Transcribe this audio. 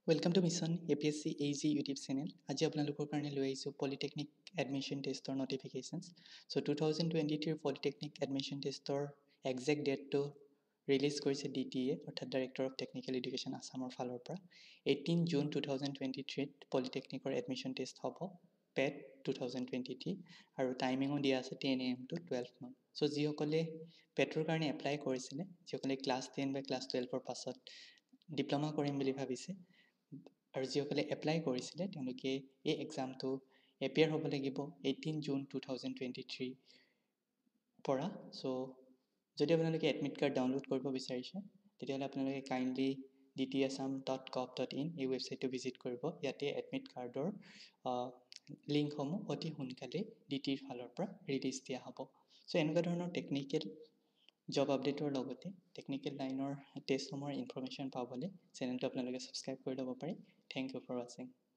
Welcome to Mission APSC AG YouTube channel. আজি আপোনালোকৰ কাৰণে লৈ আহিছো Polytechnic admission tester notifications. So 2023 Polytechnic admission tester exact date to release কৰিছে DTA অৰ্থাৎ Director of Technical Education আসামৰ ফালৰ পৰা 18 June 2023 Polytechnic admission test হ'ব PET 2023 আৰু টাইমিংও দিয়া আছে 10 AM to 12 noon. So যিসকলে পেটৰ কাৰণে এপ্লাই কৰিছিলে যিসকলে ক্লাছ 10 বা ক্লাছ 12 ৰ পাছত ডিপ্লোমা কৰিম বুলি ভাবিছে আৰু যিসকলে এপ্লাই কৰিছিলে তেওঁলোকে এই এক্সামটো এপিয়াৰ হ'ব লাগিব 18 জুন 2023 পৰা সো যদি আপোনালোকে এডমিট কাৰ্ড ডাউনলোড কৰিব বিচাৰিছে তেতিয়াহ'লে আপোনালোকে কাইন্ডলি dtassam.gov.in এই ৱেবছাইটটো ভিজিট কৰিব ইয়াতে এডমিট কাৰ্ডৰ লিংকসমূহ অতি সোনকালে ডিটিৰ ফালৰ পৰা ৰিলিজ দিয়া হ'ব সো এনেকুৱা ধৰণৰ টেকনিক্যাল জব আপডেটৰ লগতে টেকনিক্যাল লাইনৰ টেষ্টসমূহৰ ইনফৰমেশ্যন পাবলৈ চেনেলটো আপোনালোকে সাবস্ক্ৰাইব কৰি ল'ব পাৰে থ্যাংক ইউ ফৰ ওয়াচিং